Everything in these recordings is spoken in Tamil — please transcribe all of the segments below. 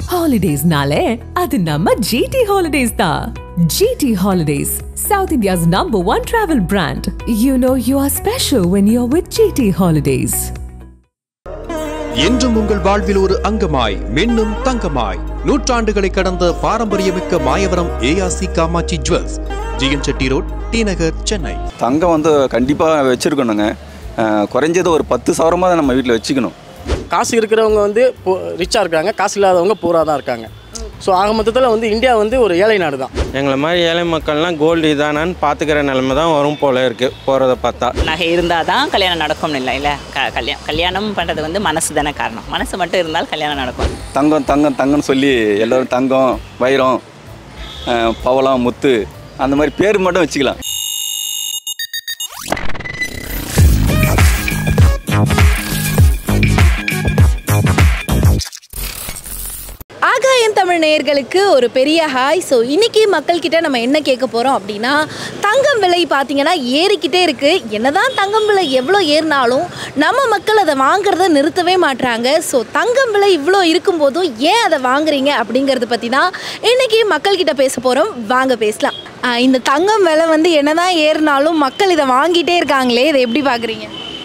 Holidays nale, adu namma GT Holidays da. GT Holidays, South India's #1 travel brand. You know you are special when you're with GT Holidays. என்றும் உங்கள் வாழ்வில் ஒரு அங்கமாய் மின்னும் தங்கமாய் நூற்றாண்டுகளை கடந்த பாரம்பரியமிக்க Mayavaram ARC Kamatchi jewels, GN Chetty road, T Nagar, Chennai. தங்கம் வந்து கண்டிப்பாக வச்சுருக்கணுங்க. குறைஞ்சது ஒரு 10,000 நம்ம வீட்டில் வச்சுக்கணும். காசு இருக்கிறவங்க வந்து ரிச்சாக இருக்காங்க, காசு இல்லாதவங்க பூரா தான் இருக்காங்க. ஸோ ஆக மொத்தத்தில் வந்து இந்தியா வந்து ஒரு ஏழை நாடு தான். எங்களை மாதிரி ஏழை மக்கள்லாம் கோல்டு இதானான்னு பார்த்துக்கிற நிலைமை தான் வரும் போல இருக்குது போகிறத பார்த்தா. நகை இருந்தால் தான் கல்யாணம் நடக்கும்னு இல்லை கல்யாணம் பண்ணுறது வந்து மனசு தானே காரணம். மனசு மட்டும் இருந்தால் கல்யாணம் நடக்கும். தங்கம் தங்கம் தங்கம்னு சொல்லி எல்லோரும் தங்கம், வைரம், பவளம், முத்து அந்த மாதிரி பேர் மட்டும் வச்சுக்கலாம். ஆகாயம் தமிழ் நேயர்களுக்கு ஒரு பெரிய ஹாய். ஸோ இன்றைக்கி மக்கள்கிட்ட நம்ம என்ன கேட்க போகிறோம் அப்படின்னா, தங்கம் விலை பார்த்திங்கன்னா ஏறிக்கிட்டே இருக்குது. என்னதான் தங்கம் விலை எவ்வளோ ஏறினாலும் நம்ம மக்கள் அதை வாங்குறத நிறுத்தவே மாட்டுறாங்க. ஸோ தங்கம் விலை இவ்வளோ இருக்கும்போதும் ஏன் அதை வாங்குறீங்க அப்படிங்கிறத பற்றி தான் இன்றைக்கி மக்கள்கிட்ட பேச போகிறோம். வாங்க பேசலாம். இந்த தங்கம் விலை வந்து என்னதான் ஏறினாலும் மக்கள் இதை வாங்கிட்டே இருக்காங்களே, இதை எப்படி பார்க்குறீங்க?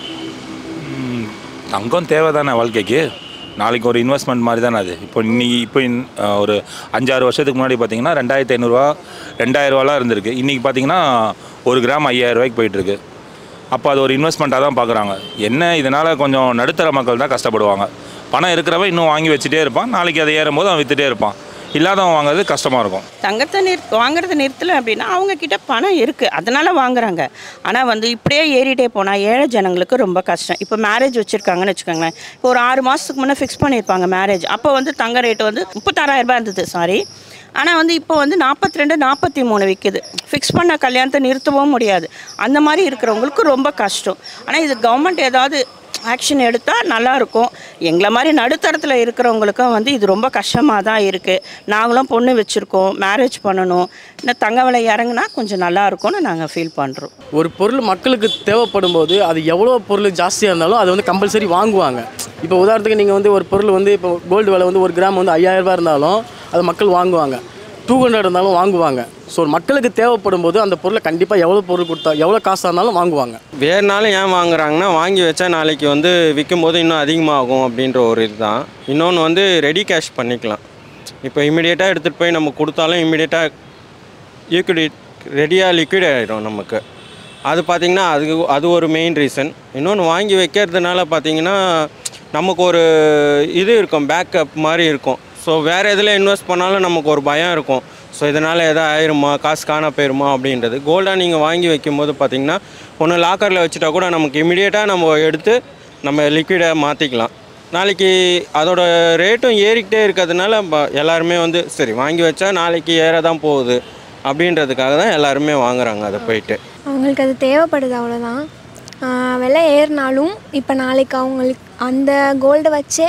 தங்கம் தேவை தானே வாழ்க்கைக்கு. நாளைக்கு ஒரு இன்வெஸ்ட்மெண்ட் மாதிரி தானே அது. இப்போ ஒரு 5-6 வருஷத்துக்கு முன்னாடி பார்த்தீங்கன்னா 2,500 2,000 இருந்திருக்கு. இன்றைக்கி பார்த்தீங்கன்னா 1 கிராம் 5,000 ரூபாய்க்கு போயிட்டுருக்கு. அப்போ அது ஒரு இன்வெஸ்ட்மெண்ட்டாக தான் பார்க்குறாங்க. என்ன இதனால் கொஞ்சம் நடுத்தர மக்கள் தான் கஷ்டப்படுவாங்க. பணம் இருக்கிறவன் இன்னும் வாங்கி வச்சுட்டே இருப்பான். நாளைக்கு அதை ஏறும்போது அவன் விற்றுட்டே இருப்பான். இல்லாதவன் வாங்குறது கஷ்டமாக இருக்கும். தங்கத்தை வாங்குறது நிறுத்தலை அப்படின்னா அவங்கக்கிட்ட பணம் இருக்குது, அதனால் வாங்குறாங்க. ஆனால் வந்து இப்படியே ஏறிட்டே போனால் ஏழை ஜனங்களுக்கு ரொம்ப கஷ்டம். இப்போ மேரேஜ் வச்சுருக்காங்கன்னு வச்சுக்கோங்களேன். இப்போ ஒரு 6 மாதத்துக்கு முன்னே ஃபிக்ஸ் பண்ணியிருப்பாங்க மேரேஜ். அப்போ வந்து தங்க ரேட்டு வந்து 36,000 இருந்தது, சாரி. ஆனால் வந்து இப்போ வந்து 42, 43 விற்குது. ஃபிக்ஸ் பண்ண கல்யாணத்தை நிறுத்தவும் முடியாது. அந்த மாதிரி இருக்கிறவங்களுக்கு ரொம்ப கஷ்டம். ஆனால் இது கவர்மெண்ட் ஏதாவது ஆக்ஷன் எடுத்தால் நல்லாயிருக்கும். எங்களை மாதிரி நடுத்தரத்தில் இருக்கிறவங்களுக்கும் வந்து இது ரொம்ப கஷ்டமாக தான் இருக்குது. நாங்களும் பொண்ணு வச்சுருக்கோம், மேரேஜ் பண்ணணும். இன்னும் தங்க விலை இறங்குனா கொஞ்சம் நல்லாயிருக்கும்னு நாங்கள் ஃபீல் பண்ணுறோம். ஒரு பொருள் மக்களுக்கு தேவைப்படும் போது அது எவ்வளோ பொருள் ஜாஸ்தியாக இருந்தாலும் அது வந்து கம்பல்சரி வாங்குவாங்க. இப்போ உதாரணத்துக்கு நீங்கள் வந்து ஒரு பொருள் வந்து இப்போ கோல்டு விலை வந்து 1 கிராம் வந்து 5,000 ரூபாய் இருந்தாலும் அது மக்கள் வாங்குவாங்க. 200 இருந்தாலும் வாங்குவாங்க. ஸோ மக்களுக்கு தேவைப்படும் போது அந்த பொருளை கண்டிப்பாக எவ்வளோ பொருள் கொடுத்தா எவ்வளோ காசாக இருந்தாலும் வாங்குவாங்க. வேறுனாலும் ஏன் வாங்குறாங்கன்னா, வாங்கி வச்சா நாளைக்கு வந்து விற்கும் போது இன்னும் அதிகமாகும் அப்படின்ற ஒரு இதுதான். இன்னொன்று வந்து ரெடி கேஷ் பண்ணிக்கலாம். இப்போ இமீடியட்டாக எடுத்துகிட்டு போய் நம்ம கொடுத்தாலும் இமீடியட்டாக லிக்விட் ஆகிடும் நமக்கு. அது பார்த்திங்கன்னா அது ஒரு மெயின் ரீசன். இன்னொன்று வாங்கி வைக்கிறதுனால பார்த்திங்கன்னா நமக்கு ஒரு இது இருக்கும், பேக்கப் மாதிரி இருக்கும். ஸோ வேறு எதில் இன்வெஸ்ட் பண்ணாலும் நமக்கு ஒரு பயம் இருக்கும். ஸோ இதனால் எதாவது ஆயிருமா, காசு காண போயிருமா அப்படின்றது. கோல்டாக நீங்கள் வாங்கி வைக்கும்போது பார்த்திங்கன்னா ஒன்று லாக்கரில் வச்சுட்டா கூட நமக்கு இமீடியட்டாக நம்ம எடுத்து நம்ம லிக்விடை மாற்றிக்கலாம். நாளைக்கு அதோட ரேட்டும் ஏறிக்கிட்டே இருக்கிறதுனால எல்லாருமே வந்து சரி வாங்கி வச்சா நாளைக்கு ஏற தான் போகுது அப்படின்றதுக்காக தான் எல்லாருமே வாங்குறாங்க. அதை போயிட்டு அவங்களுக்கு அது தேவைப்படுது, அவ்வளோதான். விலை ஏறினாலும் இப்போ நாளைக்கு அவங்களுக்கு அந்த கோல்டை வச்சே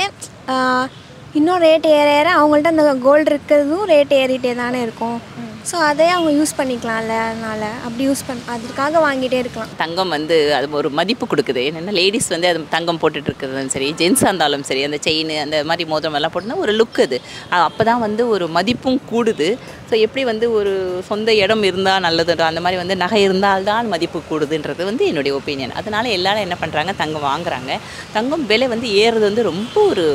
இன்னும் ரேட் ஏற அவங்கள்ட்ட அந்த கோல்டு இருக்கிறதும் ரேட் ஏறிட்டே தானே இருக்கும். ஸோ அதே அவங்க யூஸ் பண்ணிக்கலாம்ல, அதனால் அப்படி அதுக்காக வாங்கிட்டே இருக்கலாம். தங்கம் வந்து அது ஒரு மதிப்பு கொடுக்குது. என்னென்னா லேடிஸ் வந்து அது தங்கம் போட்டுட்டு இருக்கிறதும் சரி, ஜென்ஸாக இருந்தாலும் சரி, அந்த செயின் அந்த மாதிரி மோதிரம் எல்லாம் போட்டுனா ஒரு லுக் அது. அப்போ தான் வந்து ஒரு மதிப்பும் கூடுது. ஸோ எப்படி வந்து ஒரு சொந்த இடம் இருந்தால் நல்லது, அந்த மாதிரி வந்து நகை இருந்தால்தான் மதிப்பு கூடுதுன்றது வந்து என்னுடைய ஒப்பீனியன். அதனால் எல்லாரும் என்ன பண்ணுறாங்க, தங்கம் வாங்குறாங்க. தங்கம் விலை வந்து ஏறுறது வந்து ரொம்ப ஒரு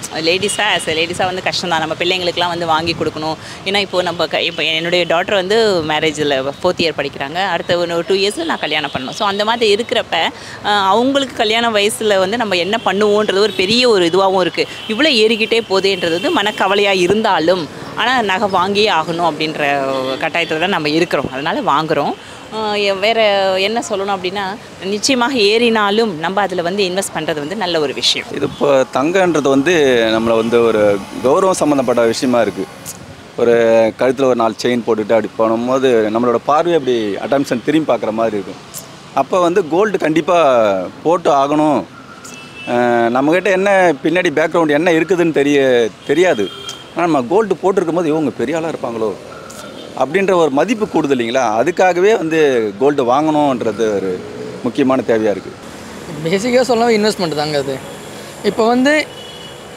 லேடிஸாக வந்து கஷ்டம் தான். நம்ம பிள்ளைங்களுக்குலாம் வந்து வாங்கி கொடுக்கணும். ஏன்னா இப்போ என்னுடைய டாட்டர் வந்து மேரேஜில் 4th இயர் படிக்கிறாங்க. அடுத்த ஒரு 2 இயர்ஸில் நான் கல்யாணம் பண்ணணும். ஸோ அந்த மாதிரி இருக்கிறப்ப அவங்களுக்கு கல்யாண வயசில் வந்து நம்ம என்ன பண்ணுவோன்றது ஒரு பெரிய ஒரு இதுவாகவும் இருக்குது. இவ்வளோ ஏறிக்கிட்டே போதேன்றது வந்து மனக்கவலையாக இருந்தாலும் ஆனால் நகை வாங்கியே ஆகணும் அப்படின்ற கட்டாயத்தில் தான் நம்ம இருக்கிறோம். அதனால் வாங்குகிறோம். வேறு என்ன சொல்லணும் அப்படின்னா, நிச்சயமாக ஏறினாலும் நம்ம அதில் வந்து இன்வெஸ்ட் பண்ணுறது வந்து நல்ல ஒரு விஷயம். இது இப்போ தங்கன்றது வந்து நம்மளை வந்து ஒரு கௌரவம் சம்மந்தப்பட்ட விஷயமா இருக்குது. ஒரு கழுத்தில் ஒரு 4 செயின் போட்டுட்டு அப்படி போகும்போது நம்மளோட பார்வை அப்படி அட்டென்ஷன் திரும்பி பார்க்குற மாதிரி இருக்கும். அப்போ வந்து கோல்டு கண்டிப்பாக போட்டு ஆகணும். நம்மக்கிட்ட என்ன பின்னாடி பேக்ரவுண்ட் என்ன இருக்குதுன்னு தெரியாது. ஆனால் நம்ம கோல்டு போட்டிருக்கும் போது இவங்க பெரிய ஆளாக இருப்பாங்களோ அப்படின்ற ஒரு மதிப்பு கூடுது இல்லைங்களா. அதுக்காகவே வந்து கோல்டு வாங்கணுன்றது ஒரு முக்கியமான தேவையாக இருக்குது. பேசிக்காக சொல்லலாம் இன்வெஸ்ட்மெண்ட் தாங்க அது. இப்போ வந்து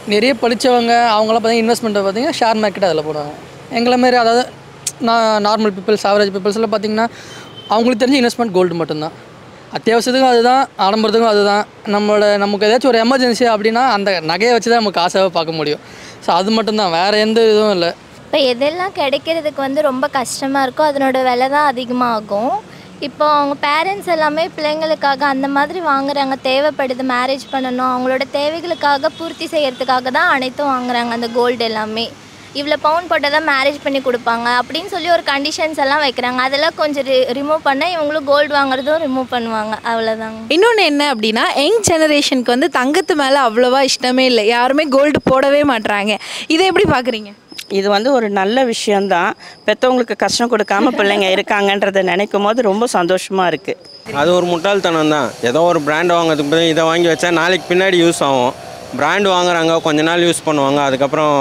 நிறைய படித்தவங்க அவங்களாம் பார்த்தீங்கன்னா இன்வெஸ்ட்மெண்ட்டை பார்த்தீங்கன்னா ஷேர் மார்க்கெட் அதில் போடுவாங்க. எங்களை மாரி அதாவது நார்மல் பீப்புள்ஸ் ஆவரேஜ் பீப்புள்ஸ்லாம் பார்த்திங்கன்னா அவங்களுக்கு தெரிஞ்ச இன்வெஸ்ட்மெண்ட் கோல்டு மட்டும்தான். அத்தியாவசியத்துக்கும் அதுதான், ஆடம்பரத்துக்கும் அதுதான். நமக்கு ஏதாச்சும் ஒரு எமர்ஜென்சி அப்படின்னா அந்த நகையை வச்சு தான் நமக்கு காசாக பார்க்க முடியும். ஸோ அது மட்டும்தான், வேறு எந்த இதுவும் இல்லை. இப்போ எதெல்லாம் கிடைக்கிறதுக்கு வந்து ரொம்ப கஷ்டமாக இருக்கோ அதனோட விலை தான் அதிகமாகும். இப்போ அவங்க பேரண்ட்ஸ் எல்லாமே பிள்ளைங்களுக்காக அந்த மாதிரி வாங்குறாங்க, தேவைப்படுது, மேரேஜ் பண்ணணும், அவங்களோட தேவைகளுக்காக பூர்த்தி செய்கிறதுக்காக தான் அனைத்தும் வாங்குறாங்க. அந்த கோல்டு எல்லாமே இவ்வளோ பவுன் போட்டால் தான் மேரேஜ் பண்ணி கொடுப்பாங்க அப்படின்னு சொல்லி ஒரு கண்டிஷன்ஸ் எல்லாம் வைக்கிறாங்க. அதெல்லாம் கொஞ்சம் ரிமூவ் பண்ணால் இவங்களும் கோல்டு வாங்குறதும் ரிமூவ் பண்ணுவாங்க, அவ்வளோதாங்க. இன்னொன்று என்ன அப்படின்னா, யங் ஜெனரேஷனுக்கு வந்து தங்கத்து மேலே அவ்வளோவா இஷ்டமே இல்லை, யாருமே கோல்டு போடவே மாட்டுறாங்க. இதை எப்படி பார்க்குறீங்க? இது வந்து ஒரு நல்ல விஷயந்தான். பெற்றவங்களுக்கு கஷ்டம் கொடுக்காம பிள்ளைங்க இருக்காங்கன்றதை நினைக்கும் போது ரொம்ப சந்தோஷமாக இருக்குது. அது ஒரு முட்டாள்தனம் தான். ஏதோ ஒரு பிராண்ட் வாங்குறதுக்கு பதில் இதை வாங்கி வச்சா நாளைக்கு பின்னாடி யூஸ் ஆகும். பிராண்டு வாங்குறாங்க, கொஞ்ச நாள் யூஸ் பண்ணுவாங்க, அதுக்கப்புறம்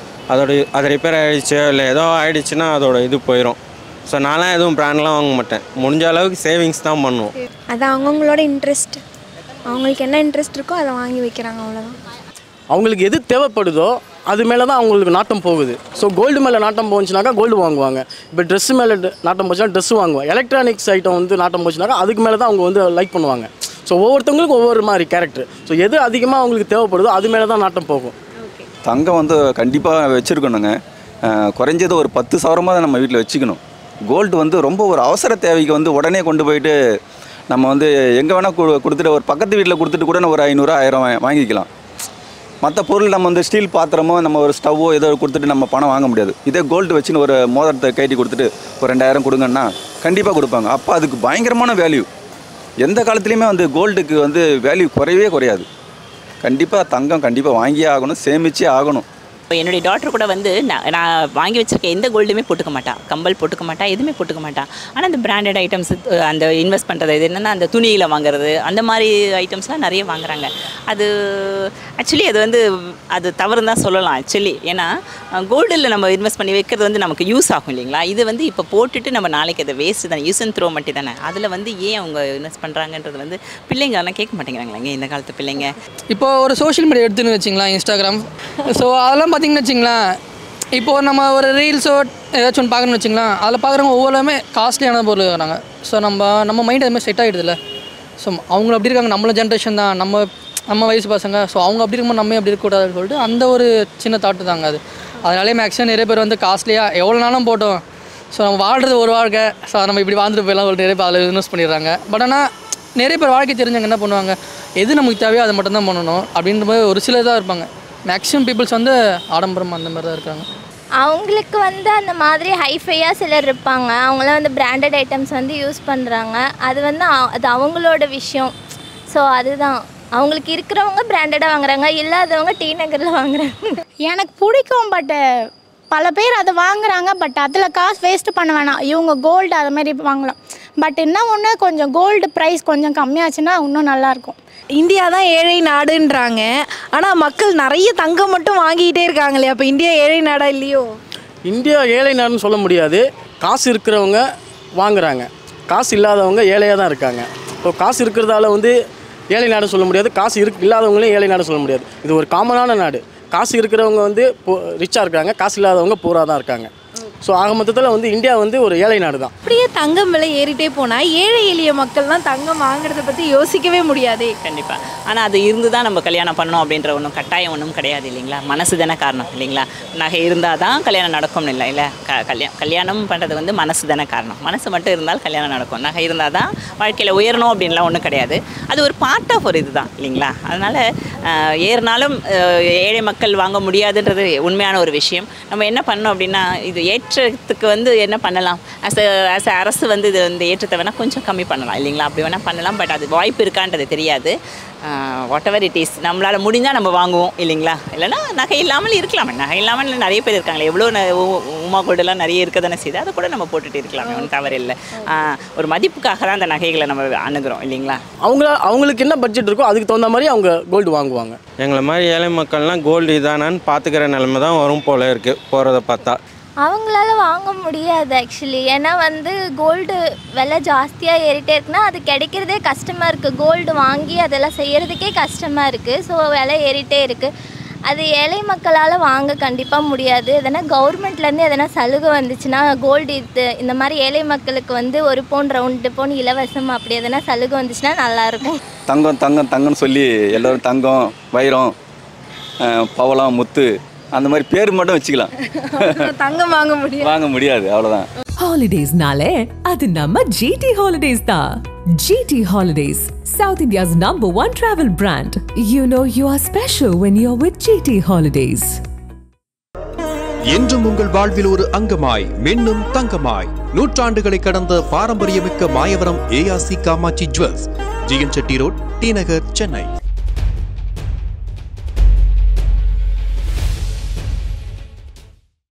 அது ரிப்பேர் ஆகிடுச்சு இல்லை ஏதோ ஆகிடுச்சுன்னா அதோட இது போயிடும். ஸோ நான்லாம் எதுவும் பிராண்ட்லாம் வாங்க மாட்டேன். முடிஞ்ச அளவுக்கு சேவிங்ஸ் தான் பண்ணுவோம். அது அவங்கவுங்களோட இன்ட்ரெஸ்ட், அவங்களுக்கு என்ன இன்ட்ரெஸ்ட் இருக்கோ அதை வாங்கி வைக்கிறாங்க, அவ்வளோதான். அவங்களுக்கு எது தேவைப்படுதோ அது மேலே தான் அவங்களுக்கு நாட்டம் போகுது. ஸோ கோல்டு மேலே நாட்டம் போச்சுனாக்கா கோல்டு வாங்குவாங்க. இப்போ ட்ரெஸ்ஸு மேலே நாட்டம் போச்சுன்னா ட்ரெஸ்ஸு வாங்குவாங்க. எலக்ட்ரானிக்ஸ் ஐட்டம் வந்து நாட்டம் போச்சுனாக்கா அதுக்கு மேலே தான் அவங்க வந்து லைக் பண்ணுவாங்க. ஸோ ஒவ்வொருத்தவங்களுக்கும் ஒவ்வொரு மாதிரி கேரக்டர். ஸோ எது அதிகமாக அவங்களுக்கு தேவைப்படுதோ அது மேலே தான் நாட்டம் போகும். தங்கம் வந்து கண்டிப்பாக வச்சுருக்கணுங்க. குறைஞ்சது ஒரு 10 சவரமாக நம்ம வீட்டில் வச்சுக்கணும். கோல்டு வந்து ரொம்ப ஒரு அவசர தேவைக்கு வந்து உடனே கொண்டு போயிட்டு நம்ம வந்து எங்கே வேணால் கொடுத்துட்டு ஒரு பக்கத்து வீட்டில் கொடுத்துட்டு கூட ஒரு 500 1000 வாங்கிக்கலாம். மற்ற பொருள் நம்ம வந்து ஸ்டீல் பாத்திரமோ நம்ம ஒரு ஸ்டவ்வோ ஏதோ கொடுத்துட்டு நம்ம பணம் வாங்க முடியாது. இதே கோல்டு வச்சுன்னு ஒரு மோதிரத்தை கைட்டி கொடுத்துட்டு ஒரு 2000 கொடுங்கன்னா கண்டிப்பாக கொடுப்பாங்க. அப்போ அதுக்கு பயங்கரமான வேல்யூ. எந்த காலத்துலேயுமே வந்து கோல்டுக்கு வந்து வேல்யூ குறையவே குறையாது. கண்டிப்பாக தங்கம் கண்டிப்பாக வாங்கியே ஆகணும், சேமிச்சே ஆகணும். இப்போ என்னுடைய டாக்டர் கூட வந்து நான் வாங்கி வச்சுருக்க எந்த கோல்டுமே போட்டுக்க மாட்டா, கம்பல் போட்டுக்க மாட்டா, எதுவுமே போட்டுக்க மாட்டா. ஆனால் இந்த பிராண்டட் ஐட்டம்ஸ், அந்த இன்வெஸ்ட் பண்ணுறது, இது என்னென்னா அந்த துணியில் வாங்குறது, அந்த மாதிரி ஐட்டம்ஸ்லாம் நிறைய வாங்குறாங்க. அது ஆக்சுவலி அது வந்து அது தவறுன்னு தான் சொல்லலாம் ஆக்சுவலி. ஏன்னா கோல்டில் நம்ம இன்வெஸ்ட் பண்ணி வைக்கிறது வந்து நமக்கு யூஸ் ஆகும் இல்லைங்களா. இது வந்து இப்போ போட்டுட்டு நம்ம நாளைக்கு அதை வேஸ்ட்டு தானே, யூஸ் அண்ட் த்ரோ மட்டும் தானே. அதில் வந்து ஏன் அவங்க இன்வெஸ்ட் பண்ணுறாங்கன்றது வந்து பிள்ளைங்க ஆனால் கேட்க மாட்டேங்கிறாங்களேங்க இந்த காலத்து பிள்ளைங்க. இப்போ ஒரு சோஷியல் மீடியா எடுத்துன்னு வச்சிங்களா, இன்ஸ்டாகிராம். ஸோ அதெல்லாம் பார்த்திங்கன்னு வச்சிங்களேன், இப்போது நம்ம ஒரு ரீல்ஸோ ஏதாச்சும் ஒன்று பார்க்கணுன்னு வச்சிங்களேன், அதில் பார்க்குறவங்க ஒவ்வொருமே காஸ்ட்லியான பொருள் இருக்கிறாங்க. ஸோ நம்ம மைண்ட் அதுமாதிரி செட் ஆகிடுதுல்ல. ஸோ அவங்க அப்படி இருக்காங்க, நம்மள ஜென்ரேஷன் தான், நம்ம வயசு பசங்க. ஸோ அவங்க அப்படி இருக்கும்போது நம்ம அப்படி இருக்கக்கூடாதுன்னு சொல்லிட்டு அந்த ஒரு சின்ன தாட்டு தாங்க அது. அதனாலே மேக்ஸிமம் நிறைய பேர் வந்து காஸ்ட்லியாக எவ்வளோ நாளும் போட்டோம், ஸோ நம்ம வாழ்கிறது ஒரு வாழ்க்கை, ஸோ நம்ம இப்படி வாழ்ந்துட்டு போயெல்லாம் சொல்லிட்டு நிறைய பேர் அதில் இன்வெஸ்ட் பண்ணிடுறாங்க. பட் ஆனால் நிறைய பேர் வாழ்க்கை தெரிஞ்சவங்க என்ன பண்ணுவாங்க, எது நமக்கு தேவையோ அதை மட்டும் தான் பண்ணணும் அப்படின்ற மாதிரி ஒரு சிலர் தான் இருப்பாங்க. மேக்ஸிமம் பீப்புள்ஸ் வந்து ஆடம்பரம் அந்த மாதிரி தான் இருக்காங்க. அவங்களுக்கு வந்து அந்த மாதிரி ஹைஃபையாக சிலர் இருப்பாங்க, அவங்களாம் வந்து பிராண்டட் ஐட்டம்ஸ் வந்து யூஸ் பண்ணுறாங்க. அது வந்து அது அவங்களோட விஷயம். ஸோ அதுதான் அவங்களுக்கு இருக்கிறவங்க பிராண்டடாக வாங்குறாங்க, இல்லாதவங்க டி நகரில் வாங்குறாங்க. எனக்கு பிடிக்கும், பட்டு பல பேர் அதை வாங்குறாங்க. பட் அதில் காசு வேஸ்ட்டு பண்ண வேணாம். இவங்க கோல்டு அது மாதிரி வாங்கலாம். பட் என்ன ஒன்று, கொஞ்சம் கோல்டு ப்ரைஸ் கொஞ்சம் கம்மியாச்சுன்னா இன்னும் நல்லாயிருக்கும். இந்தியா தான் ஏழை நாடுன்றாங்க, ஆனால் மக்கள் நிறைய தங்கம் மட்டும் வாங்கிக்கிட்டே இருக்காங்களே. அப்போ இந்தியா ஏழை நாடா இல்லையோ? இந்தியா ஏழை நாடுன்னு சொல்ல முடியாது. காசு இருக்கிறவங்க வாங்குறாங்க, காசு இல்லாதவங்க ஏழையாக தான் இருக்காங்க. இப்போ காசு இருக்கிறதால வந்து ஏழை நாடு சொல்ல முடியாது, காசு இல்லாதவங்களையும் ஏழை நாடு சொல்ல முடியாது. இது ஒரு காமனான நாடு. காசு இருக்கிறவங்க வந்து ரிச்சாக இருக்காங்க, காசு இல்லாதவங்க பூரா தான் இருக்காங்க. ஸோ ஆக மொத்தத்தில் வந்து இந்தியா வந்து ஒரு ஏழை நாடு தான். அப்படியே தங்கம் விலை ஏறிட்டே போனால் ஏழை எளிய மக்கள்லாம் தங்கம் வாங்குறத பற்றி யோசிக்கவே முடியாதே. கண்டிப்பாக. ஆனால் அது இருந்து தான் நம்ம கல்யாணம் பண்ணோம் அப்படின்ற ஒன்றும் கட்டாயம் ஒன்றும் கிடையாது இல்லைங்களா. மனசு தானே காரணம் இல்லைங்களா. நகை இருந்தால் தான் கல்யாணம் நடக்கும்னு இல்லை இல்லை. கல்யாணம் பண்ணுறது வந்து மனசு தானே காரணம். மனசு மட்டும் இருந்தால் கல்யாணம் நடக்கும். நகை இருந்தால் தான் வாழ்க்கையில் உயரணும் அப்படின்லாம் ஒன்றும் கிடையாது. அது ஒரு பார்ட் ஆஃப் ஒரு இது தான் இல்லைங்களா. அதனால் ஏறினாலும் ஏழை மக்கள் வாங்க முடியாதுன்றது உண்மையான ஒரு விஷயம். நம்ம என்ன பண்ணோம் அப்படின்னா, இது ஏற்றத்துக்கு வந்து என்ன பண்ணலாம், ஆஸ் அரசு வந்து இது வந்து ஏற்றத்தை வேணால் கொஞ்சம் கம்மி பண்ணலாம் இல்லைங்களா. அப்படி வேணால் பண்ணலாம். பட் அது வாய்ப்பு இருக்கான்றது தெரியாது. வாட் எவர் இட் இஸ், நம்மளால் முடிஞ்சால் நம்ம வாங்குவோம் இல்லைங்களா. இல்லைனா நகை இல்லாமல் இருக்கலாம். நகை இல்லாமல் நிறைய பேர் இருக்காங்களே, எவ்வளோ உமா கோல்டெல்லாம் நிறைய இருக்க தானே செய்யுது. அதை கூட நம்ம போட்டுகிட்டு இருக்கலாமே, ஒன்றும் தவறு இல்லை. ஒரு மதிப்புக்காக தான் அந்த நகைகளை நம்ம அணுகிறோம் இல்லைங்களா. அவங்களுக்கு என்ன பட்ஜெட் இருக்கோ அதுக்கு தகுந்த மாதிரி அவங்க கோல்டு வாங்குவாங்க. எங்களை மாதிரி ஏழை மக்கள்லாம் கோல்டு இதானான்னு பார்த்துக்கிற நிலைமை தான் வரும் போல இருக்குது போகிறத பார்த்தா. அவங்களால வாங்க முடியாது ஆக்சுவலி. ஏன்னா வந்து கோல்டு விலை ஜாஸ்தியாக ஏறிட்டே இருக்குன்னா அது கிடைக்கிறதே கஷ்டமாக இருக்குது. கோல்டு வாங்கி அதெல்லாம் செய்கிறதுக்கே கஷ்டமாக இருக்குது. ஸோ விலை ஏறிட்டே இருக்குது. அது ஏழை மக்களால் வாங்க கண்டிப்பாக முடியாது. எதனா கவர்மெண்ட்லேருந்து எதனா சலுகை வந்துச்சுன்னா கோல்டு இந்த மாதிரி ஏழை மக்களுக்கு வந்து 1 பவுன் 2 பவுன் இலவசம் அப்படி எதனா சலுகை வந்துச்சுன்னா நல்லாயிருக்கும். தங்கம் தங்கம் தங்கம்னு சொல்லி எல்லோரும் தங்கம் வைரம் பவளம் முத்து அந்த மாதிரி பேர் மட்டும் வச்சுக்கலாம். தங்கம் வாங்க முடியாது அவ்வளோதான். Holidays-nale அது நம்ம GT Holidays தான். GT Holidays, South India's #1 travel brand. You know you are special when you're with GT Holidays. என்றும் உங்கள் வாழ்வில் ஒரு அங்கமாய் மின்னும் தங்கமாய் நூற்றாண்டுகளை கடந்த பாரம்பரியமிக்க Mayavaram ARC Kamatchi jewels, GN Chetty road, T Nagar, Chennai.